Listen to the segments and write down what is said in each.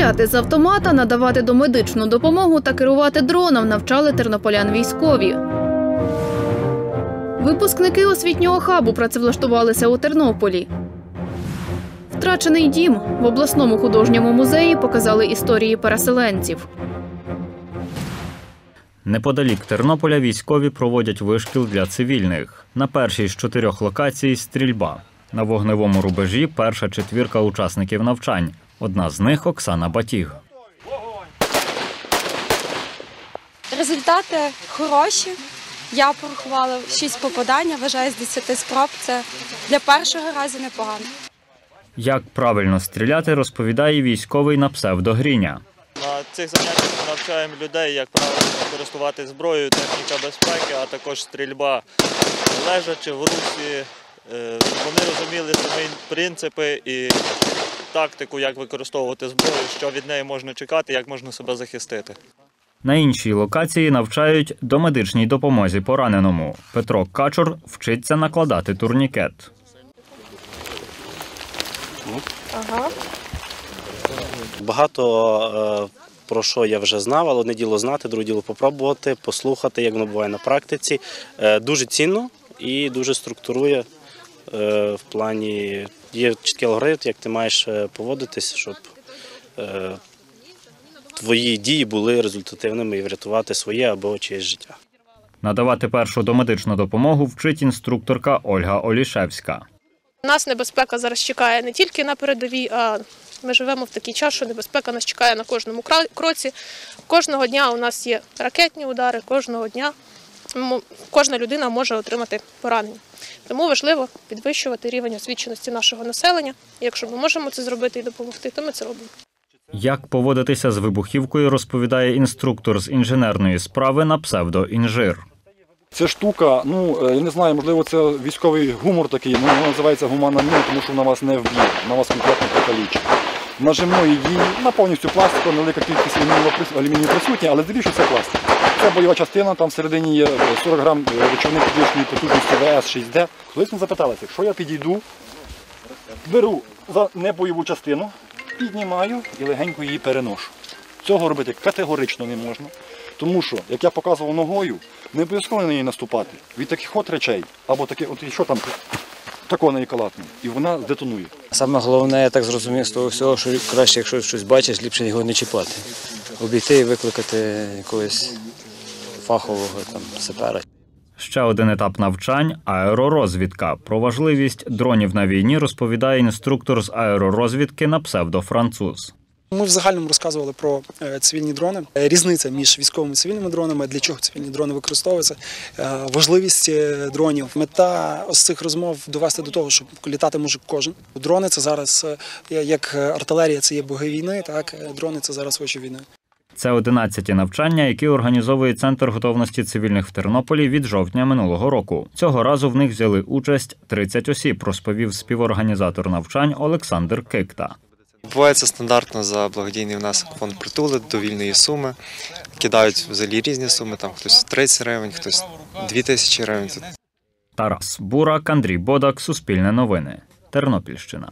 Стріляти з автомата, надавати домедичну допомогу та керувати дроном навчали тернополян військові. Випускники освітнього хабу працевлаштувалися у Тернополі. Втрачений дім. В обласному художньому музеї показали історії переселенців. Неподалік Тернополя військові проводять вишкіл для цивільних. На першій з 4 локацій – стрільба. На вогневому рубежі перша четвірка учасників навчань. Одна з них – Оксана Батіг. Результати хороші. Я порахувала 6 попадань, вважаю, з 10 спроб. Це для першого разу непогано. Як правильно стріляти, розповідає військовий на псевдо-Гріня. На цих заняттях ми навчаємо людей, як правильно користувати зброєю, техніка безпеки, а також стрільба лежачи в русі. Вони розуміли самі принципи і тактику, як використовувати зброю, що від неї можна чекати, як можна себе захистити. На іншій локації навчають домедичній допомозі пораненому. Петро Качур вчиться накладати турнікет. Багато про що я вже знав, але одне діло знати, друге діло попробувати, послухати, як воно буває на практиці. Дуже цінно і дуже структурує в плані, є чіткий алгоритм, як ти маєш поводитись, щоб твої дії були результативними і врятувати своє або чиєсь життя. Надавати першу домедичну допомогу вчить інструкторка Ольга Олішевська. Нас небезпека зараз чекає не тільки на передовій, а ми живемо в такий час, що небезпека нас чекає на кожному кроці. Кожного дня у нас є ракетні удари, кожного дня кожна людина може отримати поранення. Тому важливо підвищувати рівень освіченості нашого населення. І якщо ми можемо це зробити і допомогти, то ми це робимо. Як поводитися з вибухівкою, розповідає інструктор з інженерної справи на псевдо-інжир. Ця штука, я не знаю, можливо, це військовий гумор такий, вона називається гуманна міна, тому що вона вас не вб'є, вона вас конкретно покалічить. Нажимної її на повністю пластику, невелика кількість алюмінію присутня, але здебільшого це пластик. Це бойова частина, там всередині є 40 грам речовини підвищеної потужності ВС-6Д. Колись не запиталися, якщо я підійду, беру за небойову частину, піднімаю і легенько її переношу. Цього робити категорично не можна, тому що, як я показував ногою, не обов'язково на неї наступати. Від таких от речей, або таких, що там, такого неї калатне, і вона детонує. Саме головне, я так зрозумів з того всього, що краще, якщо щось бачиш, ліпше його не чіпати. Обійти і викликати якогось фахового сапера. Ще один етап навчань – аеророзвідка. Про важливість дронів на війні розповідає інструктор з аеророзвідки на псевдо-француз. Ми в загальному розказували про цивільні дрони. Різниця між військовими і цивільними дронами, для чого цивільні дрони використовуються, важливість дронів. Мета ось цих розмов довести до того, що літати може кожен. Дрони – це зараз, як артилерія – це є боги війни, так, дрони – це зараз очі війни. Це 11-ті навчання, які організовує Центр готовності цивільних в Тернополі від жовтня минулого року. Цього разу в них взяли участь 30 осіб, розповів співорганізатор навчань Олександр Кикта. Відбувається стандартно за благодійний внесок в фонд «Притулок» до вільної суми. Кидають взагалі різні суми, там хтось 30 гривень, хтось 2000 гривень. Тарас Бурак, Андрій Бодак, Суспільне новини, Тернопільщина.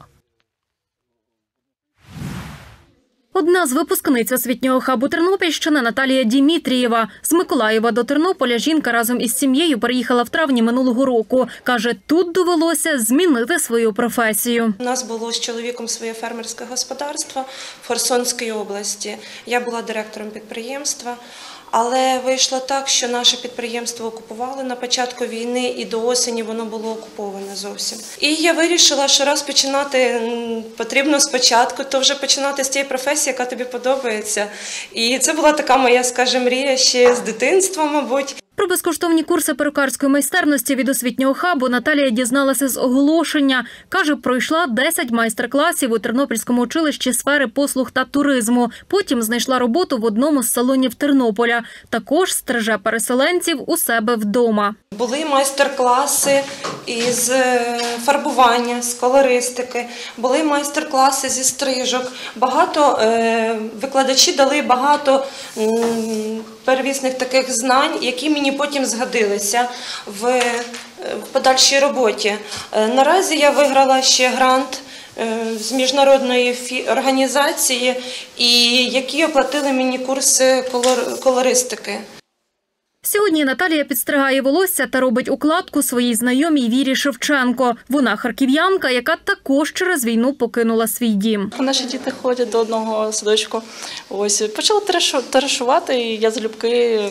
Одна з випускниць освітнього хабу Тернопільщини Наталія Дімітрієва. З Миколаєва до Тернополя жінка разом із сім'єю переїхала в травні минулого року. Каже, тут довелося змінити свою професію. У нас було з чоловіком своє фермерське господарство в Херсонській області. Я була директором підприємства. Але вийшло так, що наше підприємство окупували на початку війни і до осені воно було окуповане зовсім. І я вирішила, що раз починати потрібно спочатку, то вже починати з тієї професії, яка тобі подобається. І це була така моя, скажімо, мрія ще з дитинства, мабуть. Про безкоштовні курси перукарської майстерності від освітнього хабу Наталія дізналася з оголошення. Каже, пройшла 10 майстер-класів у Тернопільському училищі сфери послуг та туризму. Потім знайшла роботу в одному з салонів Тернополя. Також стриже переселенців у себе вдома. Були майстер-класи із фарбування, з колористики, були майстер-класи зі стрижок. Викладачі дали багато первісних таких знань, які мені потім згодилися в подальшій роботі. Наразі я виграла ще грант з міжнародної організації і які оплатили мені курси колористики. Сьогодні Наталія підстригає волосся та робить укладку своїй знайомій Вірі Шевченко. Вона харків'янка, яка також через війну покинула свій дім. Наші діти ходять до одного садочку. Ось почали товаришувати, і я залюбки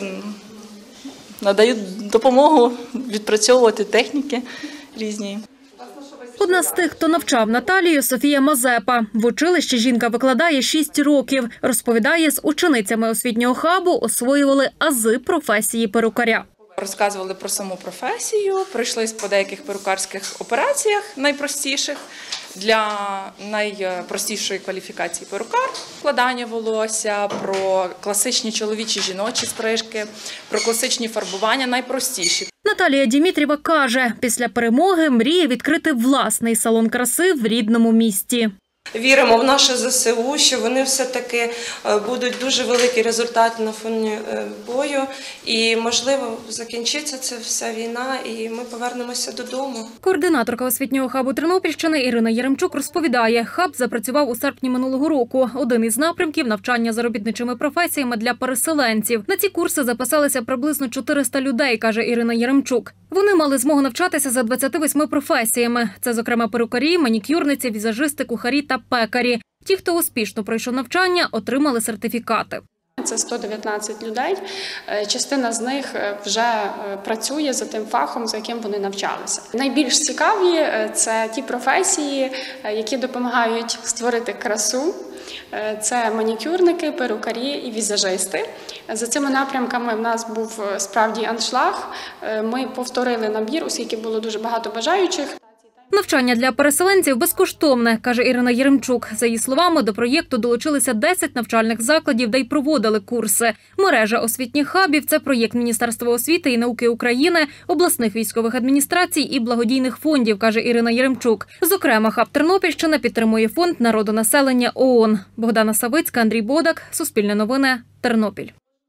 надаю допомогу відпрацьовувати техніки різні. Одна з тих, хто навчав Наталію, Софія Мазепа. В училищі жінка викладає 6 років. Розповідає, з ученицями освітнього хабу освоювали ази професії перукаря. Розказували про саму професію, пройшлись по деяких перукарських операціях найпростіших. Для найпростішої кваліфікації перукар – вкладання волосся, про класичні чоловічі жіночі стрижки, про класичні фарбування – найпростіші. Наталія Дімітрєва каже, після перемоги мріє відкрити власний салон краси в рідному місті. Віримо в наше ЗСУ, що вони все-таки будуть дуже великий результат на фоні бою. І, можливо, закінчиться ця вся війна і ми повернемося додому. Координаторка освітнього хабу Тернопільщини Ірина Яремчук розповідає, хаб запрацював у серпні минулого року. Один із напрямків – навчання заробітничими професіями для переселенців. На ці курси записалися приблизно 400 людей, каже Ірина Яремчук. Вони мали змогу навчатися за 28 професіями. Це, зокрема, перукарі, манікюрниці, візажисти, кухарі та пекарі. Ті, хто успішно пройшов навчання, отримали сертифікати. Це 119 людей. Частина з них вже працює за тим фахом, за яким вони навчалися. Найбільш цікаві – це ті професії, які допомагають створити красу. Це манікюрники, перукарі і візажисти. За цими напрямками в нас був справді аншлаг. Ми повторили набір, оскільки було дуже багато бажаючих. Навчання для переселенців безкоштовне, каже Ірина Яремчук. За її словами, до проєкту долучилися 10 навчальних закладів, де й проводили курси. Мережа освітніх хабів – це проєкт Міністерства освіти і науки України, обласних військових адміністрацій і благодійних фондів, каже Ірина Яремчук. Зокрема, хаб Тернопільщина підтримує фонд народонаселення ООН. Богдана Савицька, Андрій Бодак, Суспільне новини, Тернопіль.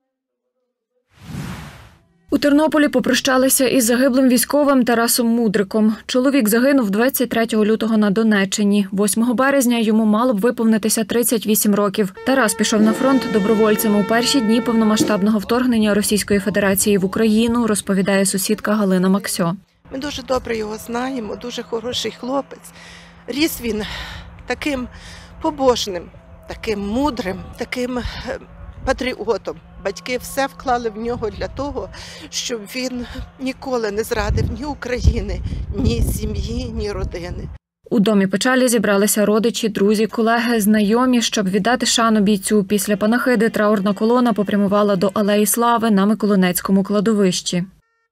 У Тернополі попрощалися із загиблим військовим Тарасом Мудриком. Чоловік загинув 23 лютого на Донеччині. 8 березня йому мало б виповнитися 38 років. Тарас пішов на фронт добровольцем у перші дні повномасштабного вторгнення Російської Федерації в Україну, розповідає сусідка Галина Максьо. Ми дуже добре його знаємо, дуже хороший хлопець. Ріс він таким побожним, таким мудрим, таким патріотом. Батьки все вклали в нього для того, щоб він ніколи не зрадив ні України, ні сім'ї, ні родини. У домі печалі зібралися родичі, друзі, колеги, знайомі, щоб віддати шану бійцю. Після панахиди траурна колона попрямувала до Алеї Слави на Миколинецькому кладовищі.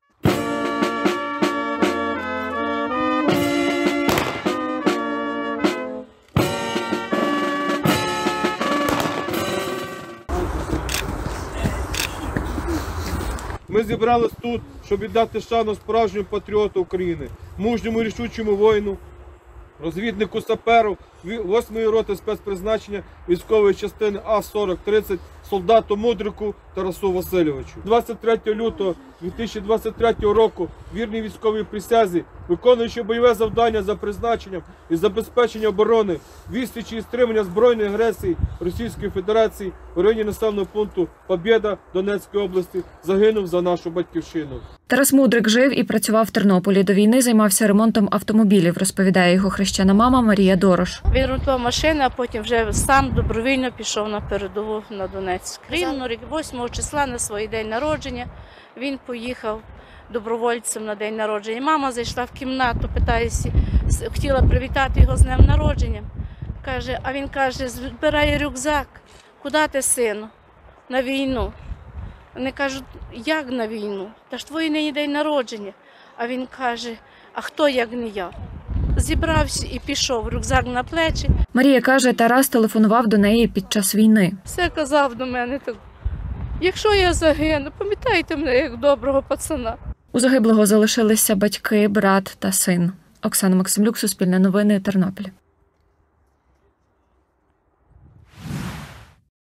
Ми зібрались тут, щоб віддати шану справжньому патріоту України, мужньому рішучому воїну, розвіднику саперу 8-ї роти спецпризначення військової частини А-4030, солдату Мудрику Тарасу Васильовичу. 23 лютого 2023 року вірний військовій присязі, виконуючи бойове завдання за призначенням і забезпечення оборони, відсічі і стримання збройної агресії Російської Федерації в районі населеного пункту Побєда Донецької області, загинув за нашу батьківщину. Тарас Мудрик жив і працював в Тернополі. До війни займався ремонтом автомобілів, розповідає його хрещена мама Марія Дорош. Він ремонтував машини, а потім вже сам добровільно пішов на передову на Донецьк. Рівно 8 числа на свій день народження він поїхав добровольцем на день народження. Мама зайшла в кімнату, питається, хотіла привітати його з днем народження. А він каже, збирає рюкзак. Куди ти, сину? На війну. Вони кажуть, як на війну? Та ж твій нині день народження. А він каже, а хто, як не я? Зібрався і пішов, рюкзак на плечі. Марія каже, Тарас телефонував до неї під час війни. Все казав до мене так, якщо я загину, пам'ятайте мене як доброго пацана. У загиблого залишилися батьки, брат та син. Оксана Максимлюк, Суспільне новини, Тернопіль.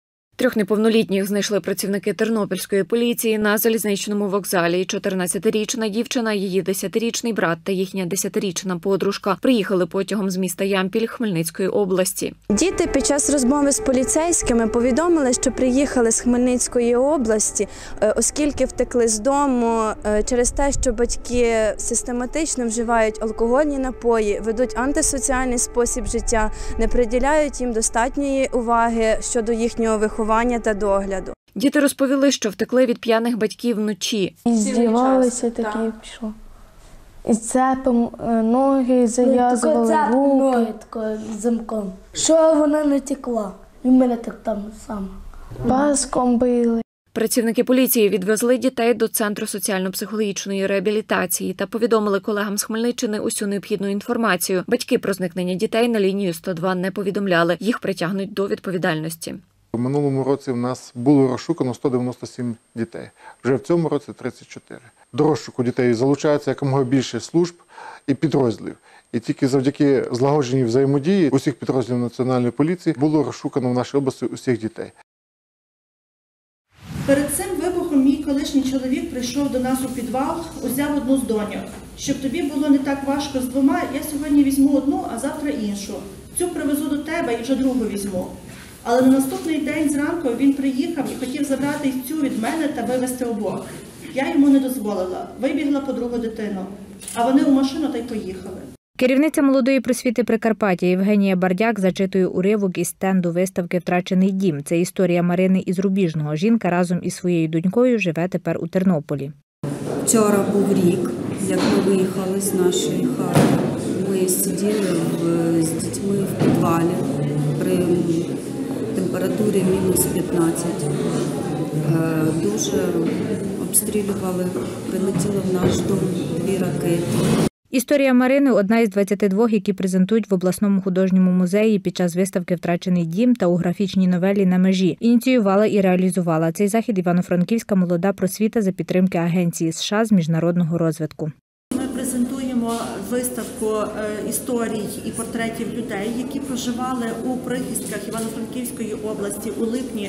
3 неповнолітніх знайшли працівники тернопільської поліції на залізничному вокзалі. 14-річна дівчина, її 10-річний брат та їхня 10-річна подружка приїхали потягом з міста Ямпіль Хмельницької області. Діти під час розмови з поліцейськими повідомили, що приїхали з Хмельницької області, оскільки втекли з дому через те, що батьки систематично вживають алкогольні напої, ведуть антисоціальний спосіб життя, не приділяють їм достатньої уваги щодо їхнього виховання та догляду. Діти розповіли, що втекли від п'яних батьків вночі. І здівалися такі, пішло. І цепом ноги зав'язували, руки такою замком. Що вона не текла. І мене так там само. Паском били. Працівники поліції відвезли дітей до Центру соціально-психологічної реабілітації та повідомили колегам з Хмельниччини усю необхідну інформацію. Батьки про зникнення дітей на лінію 102 не повідомляли. Їх притягнуть до відповідальності. У минулому році в нас було розшукано 197 дітей. Вже в цьому році 34. До розшуку дітей залучається якомога більше служб і підрозділів. І тільки завдяки злагодженій взаємодії усіх підрозділів Національної поліції було розшукано в нашій області усіх дітей. Перед цим вибухом мій колишній чоловік прийшов до нас у підвал, узяв одну з доньок. Щоб тобі було не так важко з двома, я сьогодні візьму одну, а завтра іншу. Цю привезу до тебе і вже другу візьму. Але на наступний день зранку він приїхав і хотів забрати й цю від мене та вивезти обох. Я йому не дозволила, вибігла по другу дитину, а вони у машину та й поїхали. Керівниця молодої просвіти Прикарпаття Євгенія Бардяк зачитує уривок із стенду виставки «Втрачений дім». Це історія Марини із Рубіжного. Жінка разом із своєю донькою живе тепер у Тернополі. Вчора був рік, як ми виїхали з нашої хати. Ми сиділи з дітьми в підвалі при температурі мінус 15. Дуже обстрілювали, прилетіло в наш дом 2 ракети. Історія Марини – одна із 22, які презентують в обласному художньому музеї під час виставки «Втрачений дім» та у графічній новелі «На межі». Ініціювала і реалізувала цей захід івано-франківська молода просвіта за підтримки Агенції США з міжнародного розвитку. Ми презентуємо виставку історій і портретів людей, які проживали у прихистках Івано-Франківської області у липні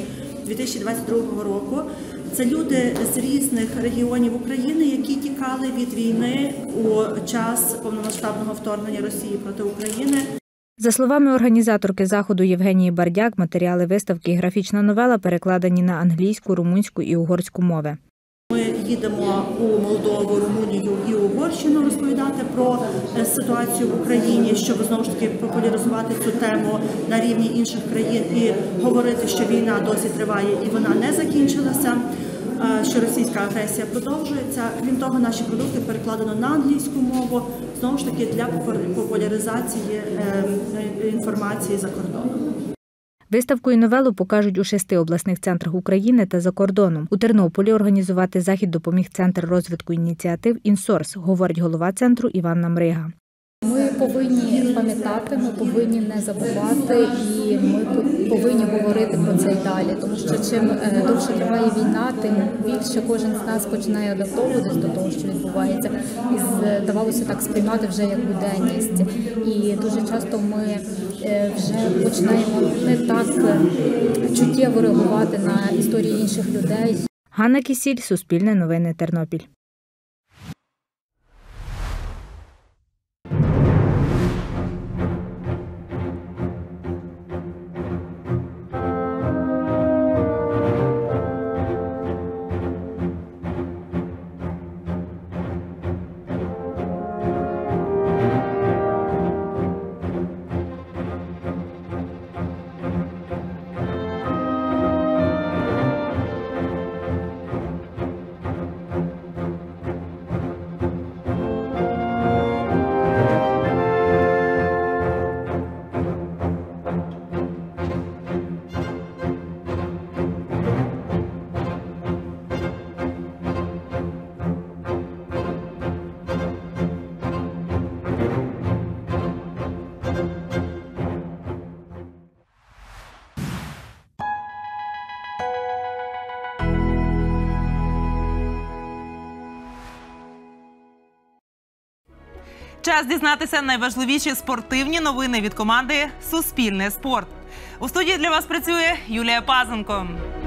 2022 року. Це люди з різних регіонів України, які тікали від війни у час повномасштабного вторгнення Росії проти України. За словами організаторки заходу Євгенії Бардяк, матеріали виставки і графічна новела перекладені на англійську, румунську і угорську мови. Ми їдемо у Молдову, Румунію і Угорщину розповідати про ситуацію в Україні, щоб знову ж таки популяризувати цю тему на рівні інших країн і говорити, що війна досі триває і вона не закінчилася, що російська агресія продовжується. Крім того, наші продукти перекладено на англійську мову, знову ж таки для популяризації інформації за кордоном. Виставку і новелу покажуть у 6 обласних центрах України та за кордоном. У Тернополі організувати захід допоміг Центр розвитку ініціатив «Інсорс», говорить голова центру Іванна Мрига. Ми повинні пам'ятати, ми повинні не забувати і ми повинні говорити про це й далі. Тому що чим довше триває війна, тим більше кожен з нас починає адаптовуватись до того, що відбувається. І здавалося так сприймати вже як буденність. І дуже часто ми вже починаємо не так чуттєво реагувати на історії інших людей. Ганна Кісіль, Суспільне новини, Тернопіль. Час дізнатися найважливіші спортивні новини від команди «Суспільне спорт». У студії для вас працює Юлія Пазенко.